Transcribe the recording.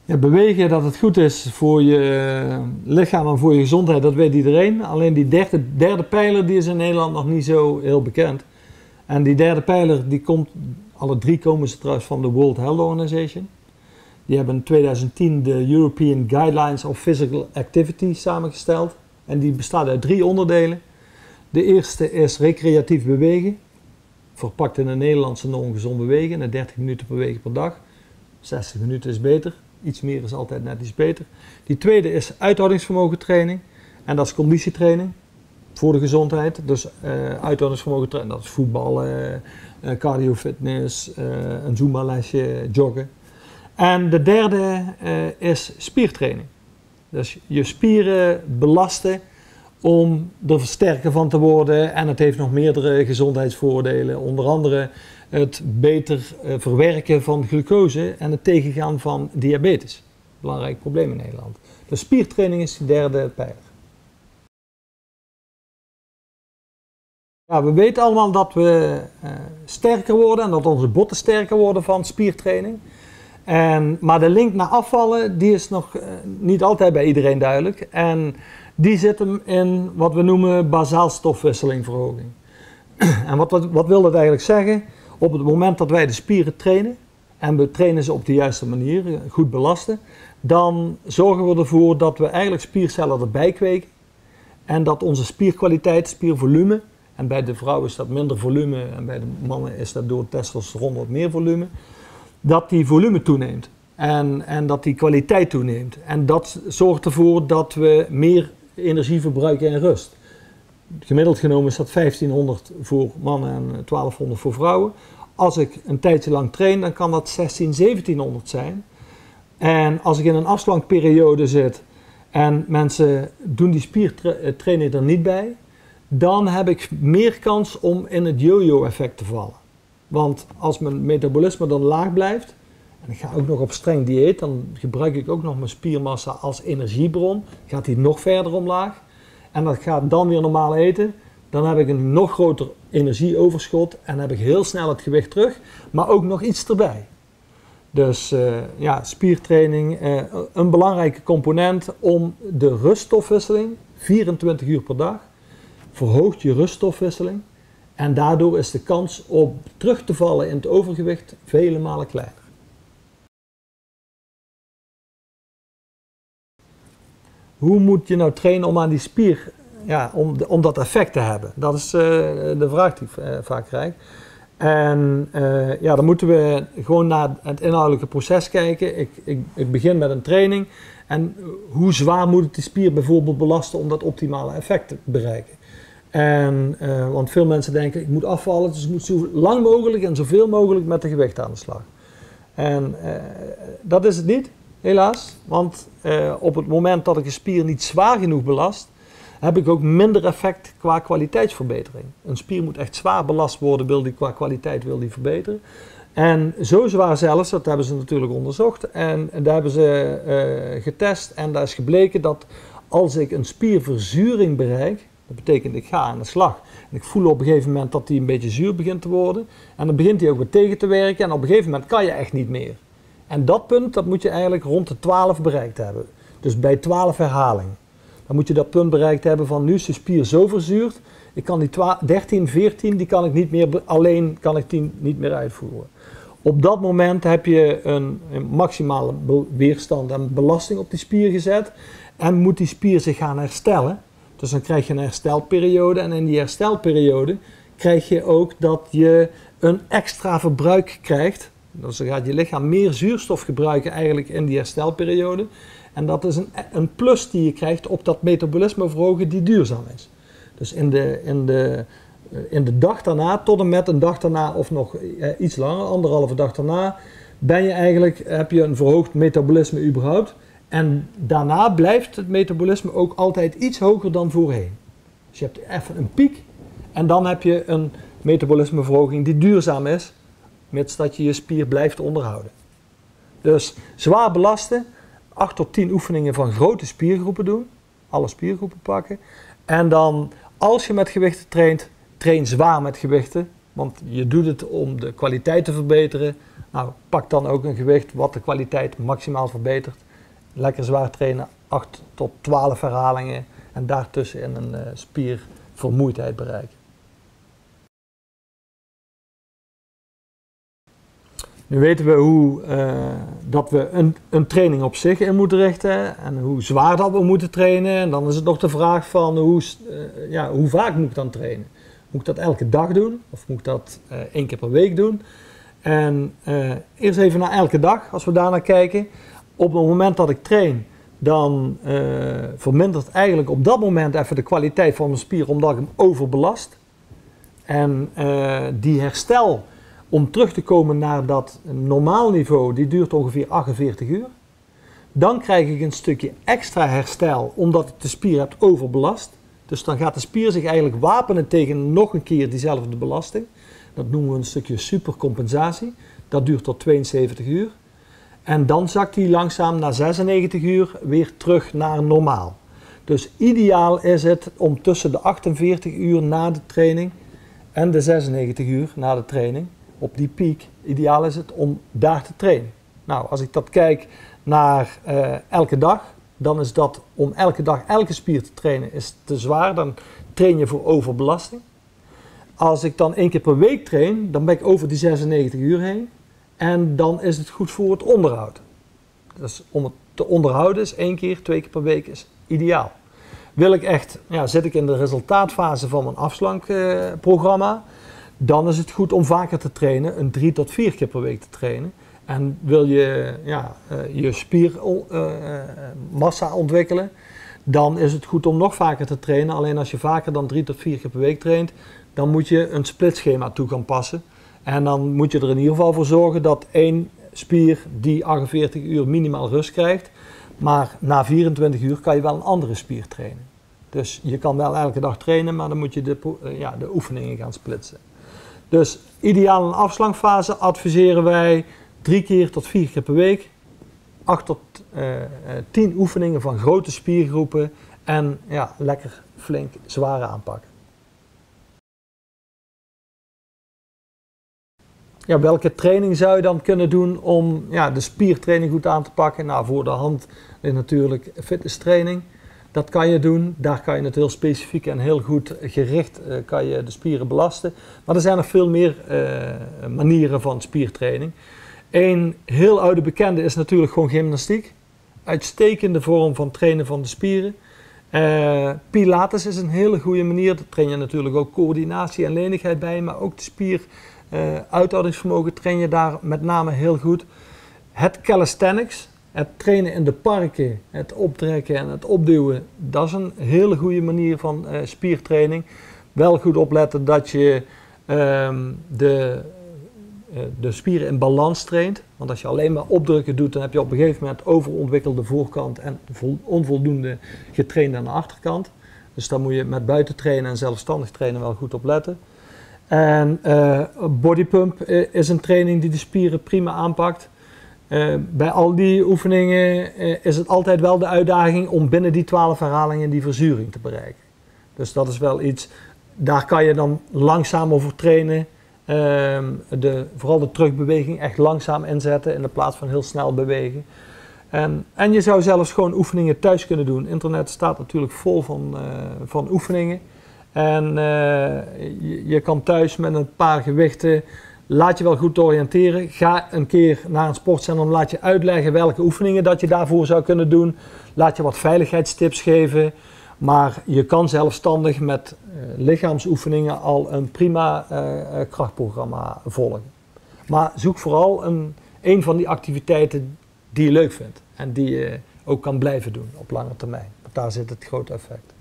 Ja, bewegen dat het goed is voor je lichaam en voor je gezondheid, dat weet iedereen. Alleen die derde pijler die is in Nederland nog niet zo heel bekend. En die derde pijler, die komt, alle drie komen ze trouwens van de World Health Organization. Die hebben in 2010 de European Guidelines of Physical Activity samengesteld. En die bestaat uit 3 onderdelen. De eerste is recreatief bewegen. Verpakt in de Nederlandse norm gezond bewegen. 30 minuten bewegen per dag. 60 minuten is beter. Iets meer is altijd net iets beter. Die tweede is uithoudingsvermogen training. En dat is conditietraining. Voor de gezondheid. Dus uithoudingsvermogen training. Dat is voetballen, cardiofitness, een Zumba-lesje, joggen. En de derde is spiertraining. Dus je spieren belasten om er sterker van te worden. En het heeft nog meerdere gezondheidsvoordelen. Onder andere het beter verwerken van glucose en het tegengaan van diabetes. Belangrijk probleem in Nederland. Dus spiertraining is de derde pijler. Ja, we weten allemaal dat we sterker worden en dat onze botten sterker worden van spiertraining. Maar de link naar afvallen, die is nog niet altijd bij iedereen duidelijk. En die zit hem in wat we noemen basaalstofwisselingverhoging. En wat wil dat eigenlijk zeggen? Op het moment dat wij de spieren trainen, en we trainen ze op de juiste manier, goed belasten, dan zorgen we ervoor dat we eigenlijk spiercellen erbij kweken. En dat onze spierkwaliteit, spiervolume, en bij de vrouw is dat minder volume en bij de mannen is dat door testosteron wat meer volume, dat die volume toeneemt en dat die kwaliteit toeneemt. En dat zorgt ervoor dat we meer energie verbruiken in rust. Gemiddeld genomen is dat 1500 voor mannen en 1200 voor vrouwen. Als ik een tijdje lang train, dan kan dat 1700 zijn. En als ik in een afslankperiode zit en mensen doen die spiertraining er niet bij, dan heb ik meer kans om in het yo-yo effect te vallen. Want als mijn metabolisme dan laag blijft, en ik ga ook nog op streng dieet, dan gebruik ik ook nog mijn spiermassa als energiebron, gaat die nog verder omlaag. En dat gaat dan weer normaal eten, dan heb ik een nog groter energieoverschot en heb ik heel snel het gewicht terug, maar ook nog iets erbij. Dus ja, spiertraining, een belangrijke component om de ruststofwisseling, 24 uur per dag, verhoogt je ruststofwisseling. En daardoor is de kans op terug te vallen in het overgewicht vele malen kleiner. Hoe moet je nou trainen om aan die spier, ja, om dat effect te hebben? Dat is de vraag die ik vaak krijg. En ja, dan moeten we gewoon naar het inhoudelijke proces kijken. Ik begin met een training. En hoe zwaar moet ik de spier bijvoorbeeld belasten om dat optimale effect te bereiken? Want veel mensen denken, ik moet afvallen, dus ik moet zo lang mogelijk en zoveel mogelijk met de gewicht aan de slag. En dat is het niet, helaas. Want op het moment dat ik een spier niet zwaar genoeg belast, heb ik ook minder effect qua kwaliteitsverbetering. Een spier moet echt zwaar belast worden, wil die qua kwaliteit verbeteren. En zo zwaar zelfs, dat hebben ze natuurlijk onderzocht en daar hebben ze getest en daar is gebleken dat als ik een spierverzuring bereik, dat betekent ik ga aan de slag en ik voel op een gegeven moment dat die een beetje zuur begint te worden en dan begint hij ook weer tegen te werken en op een gegeven moment kan je echt niet meer. En dat punt, dat moet je eigenlijk rond de 12 bereikt hebben. Dus bij 12 herhalingen. Dan moet je dat punt bereikt hebben van nu is de spier zo verzuurd, ik kan die 13, 14, die kan ik niet meer, alleen kan ik die niet meer uitvoeren. Op dat moment heb je een maximale weerstand en belasting op die spier gezet en moet die spier zich gaan herstellen. Dus dan krijg je een herstelperiode en in die herstelperiode krijg je ook dat je een extra verbruik krijgt. Dus dan gaat je lichaam meer zuurstof gebruiken eigenlijk in die herstelperiode. En dat is een plus die je krijgt op dat metabolisme verhogen die duurzaam is. Dus in de dag daarna, tot en met een dag daarna of nog iets langer, 1,5 dag daarna, heb je een verhoogd metabolisme überhaupt. En daarna blijft het metabolisme ook altijd iets hoger dan voorheen. Dus je hebt even een piek en dan heb je een metabolismeverhoging die duurzaam is, mits dat je je spier blijft onderhouden. Dus zwaar belasten, 8 tot 10 oefeningen van grote spiergroepen doen, alle spiergroepen pakken. En dan, als je met gewichten traint, train zwaar met gewichten. Want je doet het om de kwaliteit te verbeteren. Nou, pak dan ook een gewicht wat de kwaliteit maximaal verbetert. Lekker zwaar trainen, 8 tot 12 herhalingen en daartussen in een spiervermoeidheid bereiken. Nu weten we hoe dat we een training op zich in moeten richten en hoe zwaar dat we moeten trainen. En dan is het nog de vraag van hoe vaak moet ik dan trainen? Moet ik dat elke dag doen of moet ik dat 1 keer per week doen? En eerst even naar elke dag, als we daarnaar kijken. Op het moment dat ik train, dan vermindert eigenlijk op dat moment even de kwaliteit van mijn spier omdat ik hem overbelast. En die herstel om terug te komen naar dat normaal niveau, die duurt ongeveer 48 uur. Dan krijg ik een stukje extra herstel omdat ik de spier heb overbelast. Dus dan gaat de spier zich eigenlijk wapenen tegen nog een keer diezelfde belasting. Dat noemen we een stukje supercompensatie. Dat duurt tot 72 uur. En dan zakt hij langzaam na 96 uur weer terug naar normaal. Dus ideaal is het om tussen de 48 uur na de training en de 96 uur na de training, op die piek, ideaal is het om daar te trainen. Nou, als ik dat kijk naar elke dag, dan is dat om elke dag elke spier te trainen is te zwaar. Dan train je voor overbelasting. Als ik dan 1 keer per week train, dan ben ik over die 96 uur heen. En dan is het goed voor het onderhoud. Dus om het te onderhouden is 1 keer, 2 keer per week is ideaal. Wil ik echt, zit ik in de resultaatfase van mijn afslankprogramma, dan is het goed om vaker te trainen, een 3 tot 4 keer per week te trainen. En wil je je spiermassa ontwikkelen, dan is het goed om nog vaker te trainen. Alleen als je vaker dan 3 tot 4 keer per week traint, dan moet je een splitschema toe gaan passen. En dan moet je er in ieder geval voor zorgen dat 1 spier die 48 uur minimaal rust krijgt. Maar na 24 uur kan je wel een andere spier trainen. Dus je kan wel elke dag trainen, maar dan moet je de oefeningen gaan splitsen. Dus ideaal een afslankfase adviseren wij 3 keer tot 4 keer per week. 8 tot 10 oefeningen van grote spiergroepen en lekker flink zware aanpakken. Ja, welke training zou je dan kunnen doen om de spiertraining goed aan te pakken? Nou, voor de hand is natuurlijk fitness training. Dat kan je doen. Daar kan je het heel specifiek en heel goed gericht kan je de spieren belasten. Maar er zijn nog veel meer manieren van spiertraining. Een heel oude bekende is natuurlijk gewoon gymnastiek. Uitstekende vorm van trainen van de spieren. Pilates is een hele goede manier. Daar train je natuurlijk ook coördinatie en lenigheid bij, maar ook de spier uithoudingsvermogen train je daar met name heel goed. Het calisthenics, het trainen in de parken, het optrekken en het opduwen, dat is een hele goede manier van spiertraining. Wel goed opletten dat je de spieren in balans traint. Want als je alleen maar opdrukken doet, dan heb je op een gegeven moment overontwikkelde voorkant en onvoldoende getraind aan de achterkant. Dus daar moet je met buiten trainen en zelfstandig trainen wel goed op letten. En bodypump is een training die de spieren prima aanpakt. Bij al die oefeningen is het altijd wel de uitdaging om binnen die 12 herhalingen die verzuring te bereiken. Dus dat is wel iets, daar kan je dan langzaam over trainen. Vooral de terugbeweging echt langzaam inzetten in de plaats van heel snel bewegen. En je zou zelfs gewoon oefeningen thuis kunnen doen. Internet staat natuurlijk vol van oefeningen. En je kan thuis met een paar gewichten, laat je wel goed oriënteren. Ga een keer naar een sportcentrum, laat je uitleggen welke oefeningen dat je daarvoor zou kunnen doen. Laat je wat veiligheidstips geven. Maar je kan zelfstandig met lichaamsoefeningen al een prima krachtprogramma volgen. Maar zoek vooral een van die activiteiten die je leuk vindt. En die je ook kan blijven doen op lange termijn. Want daar zit het grote effect.